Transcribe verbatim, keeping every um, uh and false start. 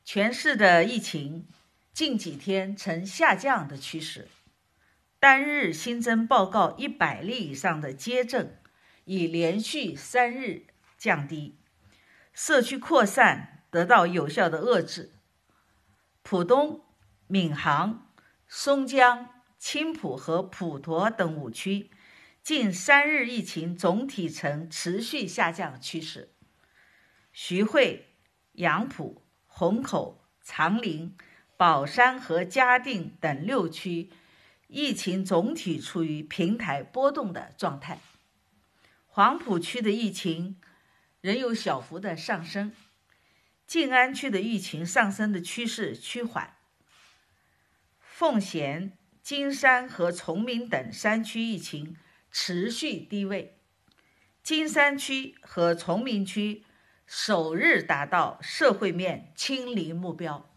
全市的疫情近几天呈下降的趋势，单日新增报告一百例以上的街镇已连续三日降低，社区扩散得到有效的遏制。浦东、闵行、松江、青浦和普陀等五区近三日疫情总体呈持续下降趋势。徐汇、杨浦、虹口、长宁、宝山和嘉定等六区疫情总体处于平台波动的状态。黄埔区的疫情仍有小幅的上升，静安区的疫情上升的趋势趋缓。奉贤、金山和崇明等山区疫情持续低位，金山区和崇明区首日达到社会面清零目标。